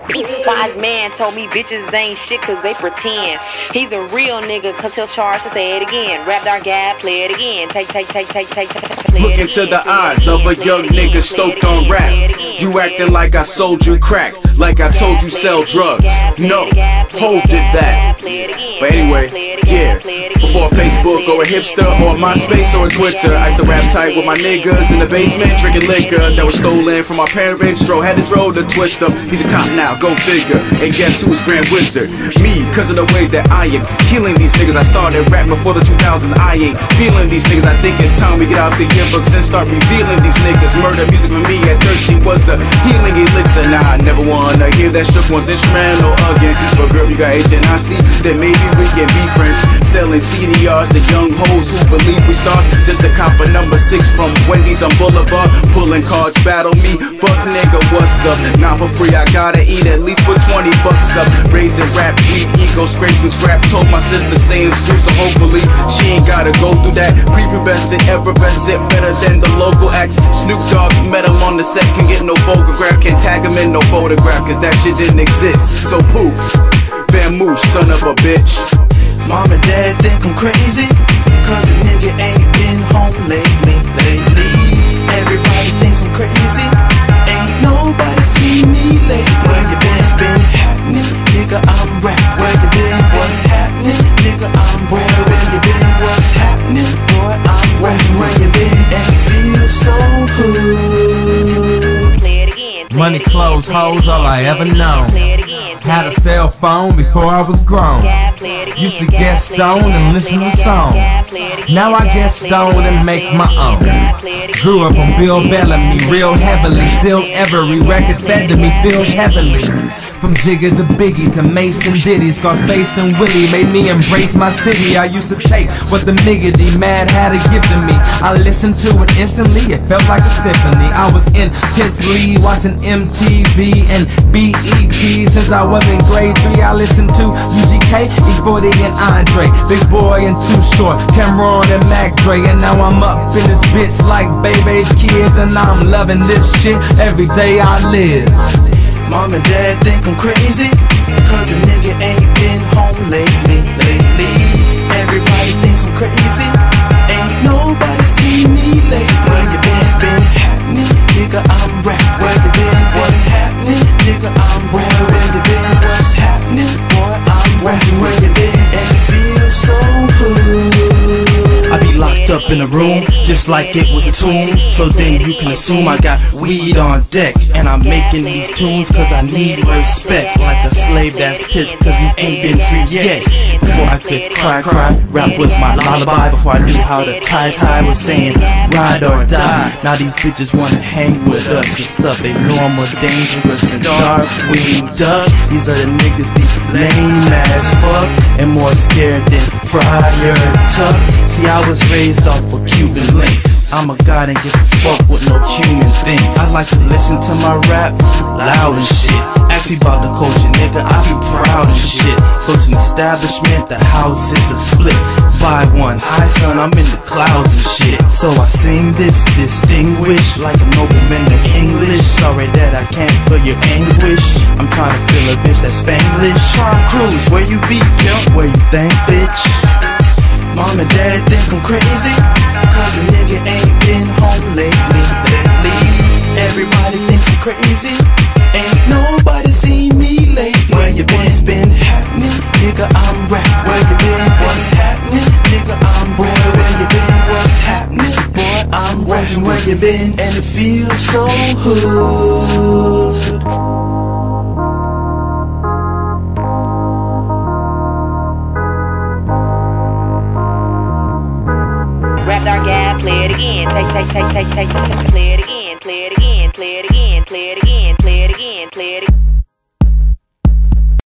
Wise man told me bitches ain't shit cause they pretend. He's a real nigga cause he'll charge to say it again. Rabdargab, play it again. Take, look into the eyes of a young nigga stoked on rap. You acting like I sold you crack, like I told you sell drugs. No, Hov did that. But anyway, yeah, before Facebook or a hipster or a MySpace or a Twitter, I used to rap tight with my niggas in the basement drinking liquor that was stolen from my parents. Dro had to Dro to twist them. He's a cop now, go figure. And guess who's Grand Wizard? Me, cause of the way that I am killing these niggas. I started rapping before the 2000s. I ain't feeling these niggas. I think it's time we get out the yearbooks and start revealing these niggas. Murder music for me at 13 was a healing elixir. Now I never wanna hear that shook one's instrumental again. But girl, you got HNIC, then maybe we can be friends. Selling CDRs to young hoes who believe we stars. Just a cop for number 6 from Wendy's on Boulevard. Pulling cards, battle me. Fuck nigga, what's up? Not for free, I gotta eat at least put 20 bucks up. Raising rap, weed, ego, scrapes and scrap. Told my sister saying screw, so hopefully she ain't gotta go through that. Prepubescent, effervescent, better than the local acts. Snoop Dogg met him on the set, can get no photograph. Can't tag him in no photograph, cause that shit didn't exist. So poof, Vamoose, son of a bitch. Mom and dad think I'm crazy, cause a nigga ain't been home lately. Everybody thinks I'm crazy, ain't nobody seen me lately. Where you been? It's been happening, nigga, I'm rap. Where you been? What's happening, nigga, I'm rap. Where you been? What's happening, boy, I'm rapping. Where you been? And it feels so good. Money, clothes, hoes, all I ever known. Had a cell phone before I was grown. Used to get stoned and listen to songs. Now I get stoned and make my own. Grew up on Bill Bellamy real heavily. Still every record fed to me feels heavenly. From Jigga to Biggie to Mason Diddy, Scarface and Willie made me embrace my city. I used to take what the miggity mad had to give to me. I listened to it instantly, it felt like a symphony. I was intensely watching MTV and BET since I was in grade 3. I listened to UGK, E40 and Andre, Big Boy and Too Short, Cameron and Mac Dre. And now I'm up in this bitch like Baby's kids, and I'm loving this shit every day I live. Mom and dad think I'm crazy, cause a nigga ain't been home lately. Everybody thinks I'm crazy, ain't nobody seen me lately. Where you been? It's been happening, nigga, I'm rap. Where you been? What's happening, nigga, I'm rap. Where you been? What's happening, boy, I'm rapping. Where you been? And it feels so good. I be locked up in a room, just like it was a tomb. So then you can assume I got weed on deck. And I'm making these tunes cause I need respect. Like a slave that's pissed cause he ain't been free yet. Before I could cry, rap was my lullaby. Before I knew how to tie was saying ride or die. Now these bitches wanna hang with us and stuff. They know I'm more dangerous than Darkwing Duck. These other niggas be lame as fuck and more scared than Friar Tuck. See, I was raised off of Cuban links. I'm a god and give a fuck with no human things. I like to listen to my rap loud and shit. Ask me about the culture, nigga, I be proud and shit. Go to an establishment, the house is a split. Buy one, hi son, I'm in the clouds and shit. So I sing this distinguished like a nobleman that's English. Sorry that I can't feel your anguish. I'm trying to feel a bitch that's Spanglish. Cruz, where you be, pimp? Where you think, bitch? Mom and dad think I'm crazy, cause a nigga ain't been home lately. Everybody thinks I'm crazy, ain't nobody seen me lately. Where you been? What's been happening, nigga, I'm rap. Where you been? What's happening, nigga, I'm rap. Where you been? What's happening, boy, I'm rapping. Where you been? And it feels so good. Rabdargab, play it again. Play it again. Play it again. Play it again. Play it again. Play it again. Play it again.